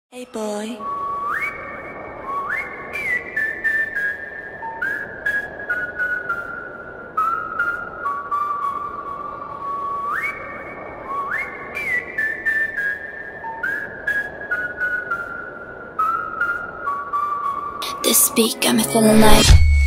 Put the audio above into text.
Hey boy. This beat got me feeling like